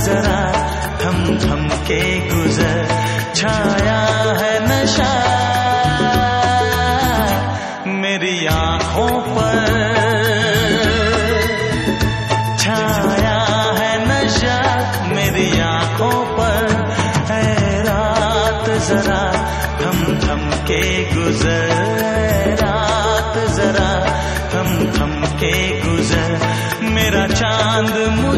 जरा थम थम के गुजर, छाया है नशा मेरी आँखों पर, छाया है नशा मेरी आँखों पर। ऐ रात जरा थम थम के गुजर, रात जरा थम थम के गुजर, मेरा चांद मुझे